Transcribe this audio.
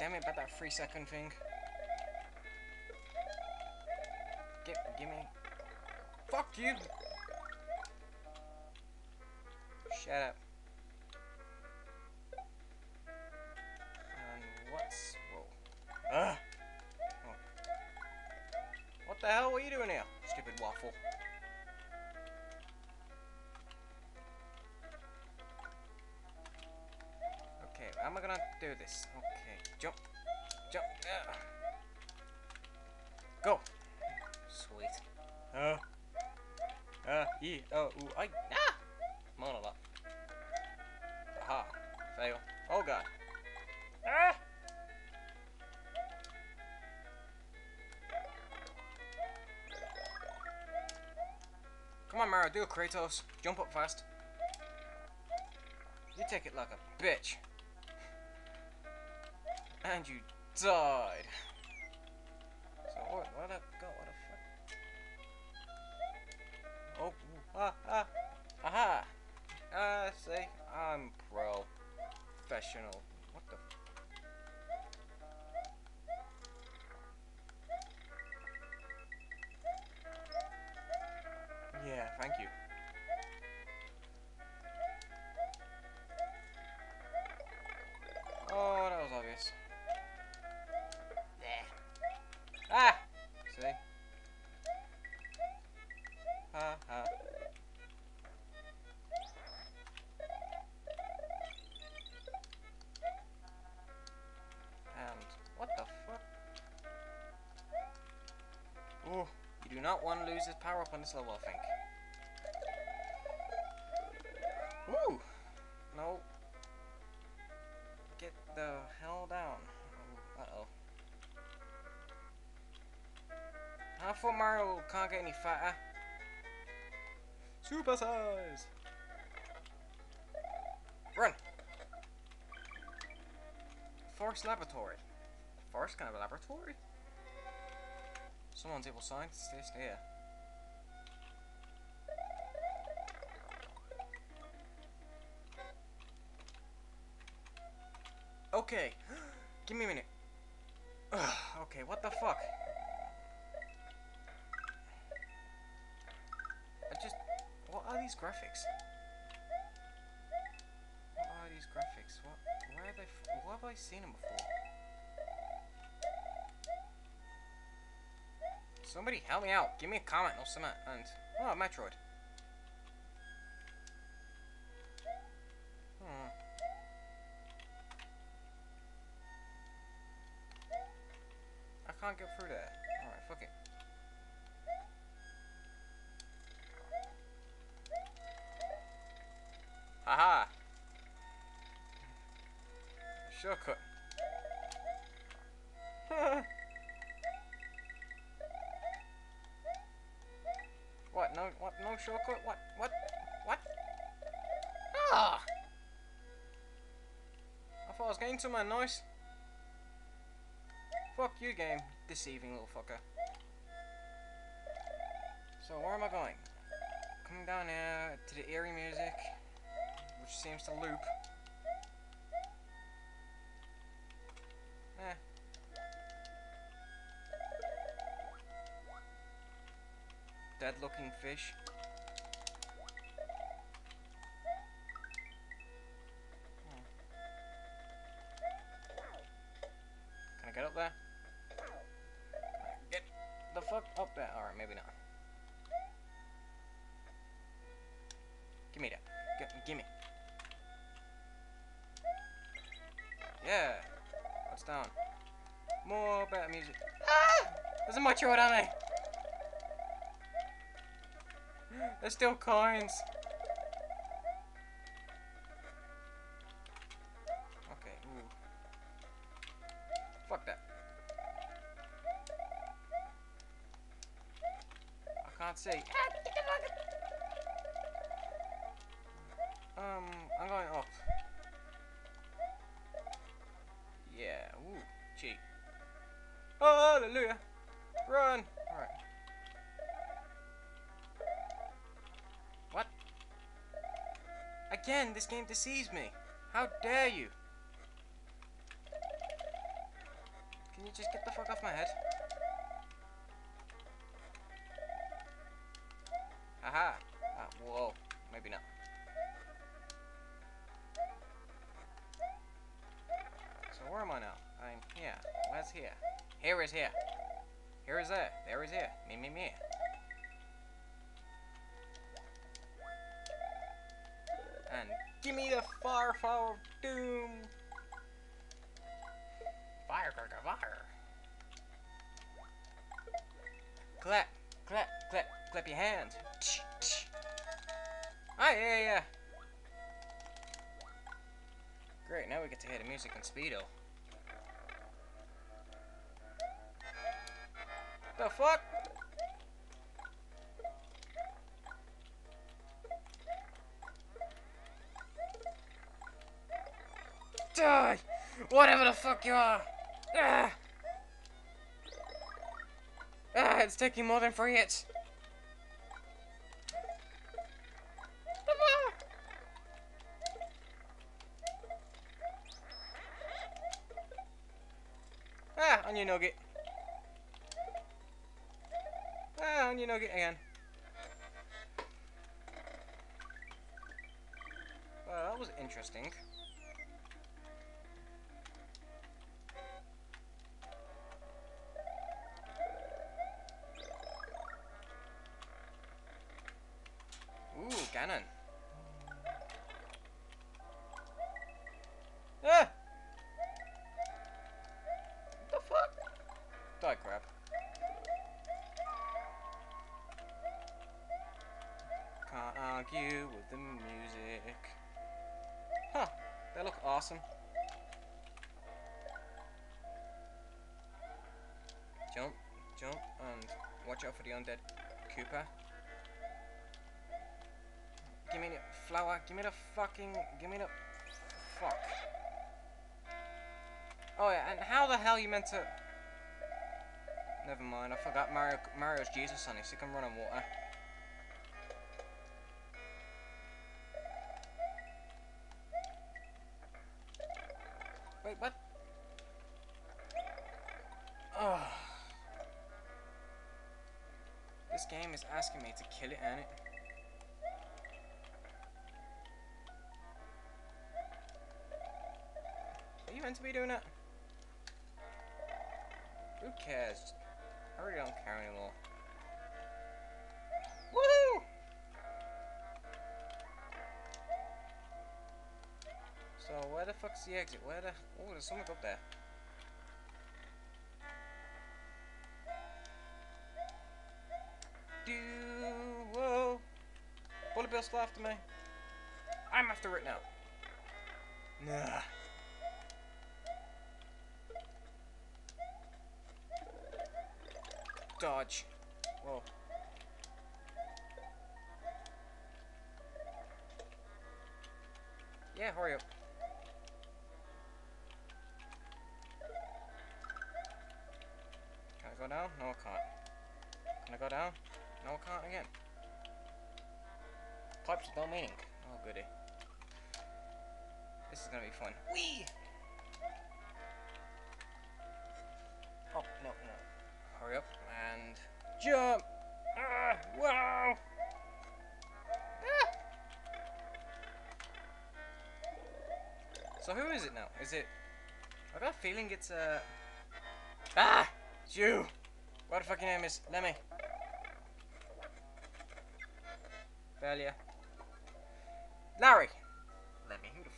damn it, about that 3-second thing. Gimme. Fuck you! Shut up. And what's... Whoa. Ugh! Oh. What the hell were you doing here, stupid waffle? Okay, how am I gonna do this? Okay, jump. Jump. Go! Sweet. I. Ah! I'm on a lot. Aha. Fail. Oh god. Ah! Come on, Mario, do it, Kratos. Jump up fast. You take it like a bitch. And you died. So what the fuck? Oh, aha! See, I'm professional. What the? Yeah, thank you. Oh, that was obvious. Yeah. Ah! See? Ha ha. And what the fuck? Oh, you do not want to lose this power up on this level, I think. Ooh! No. Get the hell down. Oh, uh-oh. I thought Mario can't get any fatter. Super size! Run! Forest Laboratory. Forest kind of a laboratory? Someone's evil scientist here. Okay. Give me a minute. Ugh, okay, what the fuck? What are these graphics? What are these graphics? Where are they? Where have I seen them before? Somebody help me out. Give me a comment or something. And oh, Metroid. I can't get through there. Alright, fuck it. Haha! Shortcut. What? No? What? No shortcut? What? What? What? Ah! I thought I was getting somewhere nice. Fuck you, game. Deceiving little fucker. So where am I going? Coming down here to the eerie music, which seems to loop. Dead looking fish. Can I get up there? Get the fuck up there. Alright, maybe not. Give me that. Gimme. Yeah. What's down? More better music. Ah! There's a Metroid on me. There's still coins. Okay. Ooh. Fuck that. I can't see. I'm going up. Yeah. Ooh. Cheat. Oh, hallelujah. Run. All right. What? Again, this game deceives me. How dare you? Can you just get the fuck off my head? Aha! Ah, whoa. Maybe not. So where am I now? I'm here. Where's here? Here is here. Here is there. There is here. Me. And give me the fire of doom. Fire. Clap your hands. Ah, yeah. Great, now we get to hear the music on Speedo. The fuck? Die! Whatever the fuck you are! Ah! Ah, it's taking more than 3 hits. Ah, onion nugget. Ah, onion nugget again. Well, that was interesting. Ooh, Ganon. Ah! What the fuck? Die, crap. Can't argue with the music. Huh, they look awesome. Jump, and watch out for the undead Koopa. Give me the flower, give me the fuck. Oh yeah, and how the hell you meant to... Never mind, I forgot Mario's Jesus on it, so he can run on water. Wait, what? Oh. This game is asking me to kill it, ain't it? Are you meant to be doing that? Who cares? I really don't care anymore. Woohoo! So where the fuck's the exit? Where the... Oh, there's something up there. Whoa! Bullet Bill still after me. I'm after it now. Nah. Dodge. Whoa. Yeah, hurry up. Can I go down? No, I can't. Can I go down? No, I can't again. Pipes with no meaning. Oh, goody. This is gonna be fun. Whee! Oh, no. Hurry up and jump! Ah! Wow! Ah! So who is it now? Is it... I got a feeling it's Ah! It's you! What the fucking name is? Lemmy. Failure. Larry! Lemmy, who the